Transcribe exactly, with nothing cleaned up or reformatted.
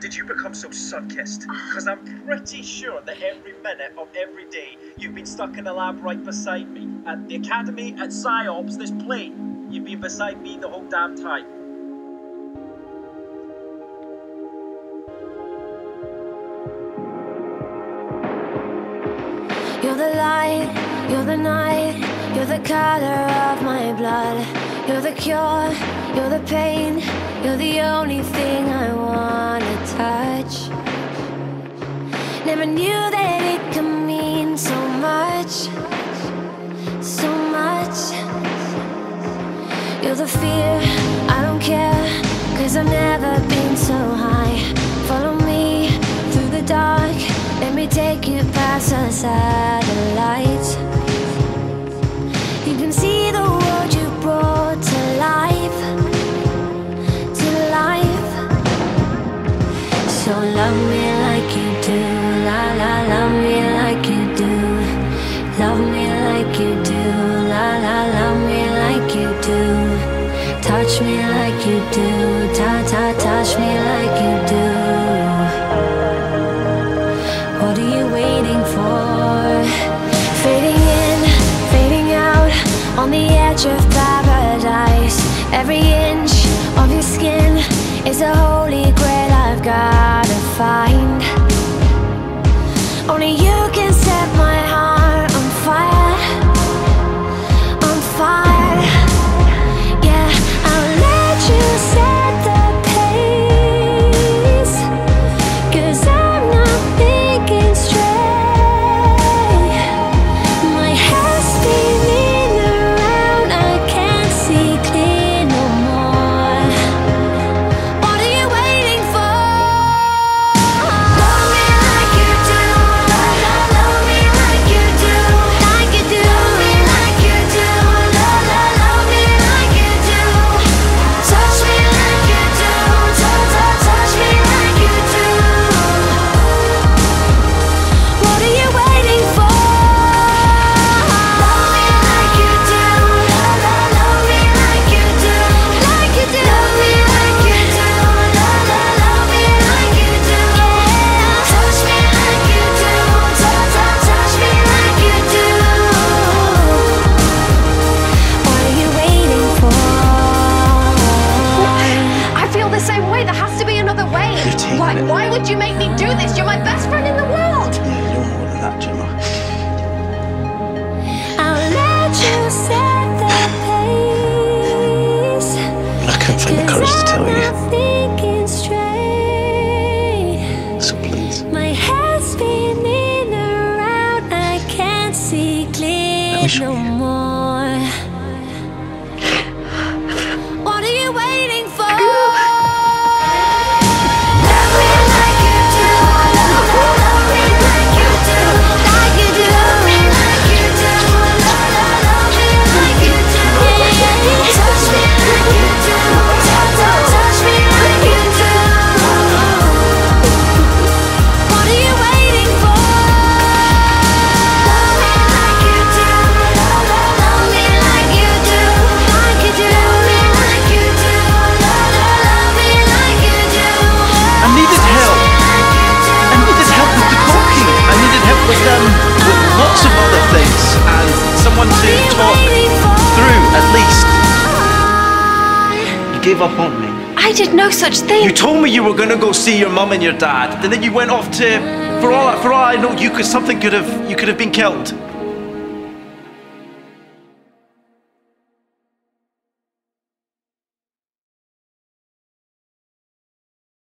did you become so sun-kissed? Because I'm pretty sure that every minute of every day you've been stuck in a lab right beside me. At the academy, at S H I E L D, this plane. You've been beside me the whole damn time. You're the light, you're the night, you're the color of my blood. You're the cure, you're the pain, you're the only thing I wanna touch. Never knew that it could mean so much, so much. You're the fear, I don't care, cause I've never been so high. Follow me through the dark, let me take you past the satellites. You can see the world you brought to life, to life. So love me like you do, la la, love me like you do. Love me like you do, la la, love me like you do. Touch me like you do, ta ta, touch me like you do. What are you waiting for? Fading in, fading out, on the edge of paradise. Every inch of your skin is a holy grail I've gotta find. Only you can set my heart on fire, on fire. Yeah, I'll let you set the pace, cause I'm not thinking straight. My head's spinning around, I can't see clear no more. What are you waiting for? Love me like you do, love, love, love me like you do, like you do. Love me like you do, love, love, love me like you do. Touch me like you do, touch, touch, touch me like you do. What are you waiting for? Love me like you do, love, love, love me like you do, like you do. Love me like you do, love, love, love me like you do. Touch me like you do, touch, touch, touch me like you do. What are you waiting for? I feel the same way. There has to be another way. You're taking Why, it. why would you make me do this? You're my best friend in the world. Yeah, you're more than that, Gemma. I'll let you set the pace, I couldn't find the courage to tell I'm you. not thinking straight. So please. My head's spinning around, I can't see clear Let me show no you. more. What are you waiting for? Love me like you do, love, love, love me like you do, like you do. Love me like you do, love, love, love me like you do. Touch me like you do, touch, touch, touch me like you do. What are you waiting for? Love me like you do, love, love, love me like you do, like you do. Love me like you do, love, love, love me like you do. I needed help. I needed help with the cooking. I needed help with um with lots of other things, and someone to talk through at least. You gave up on me. I did no such thing. You told me you were gonna go see your mum and your dad, and then you went off to. For all for all I know, you could something could have you could have been killed.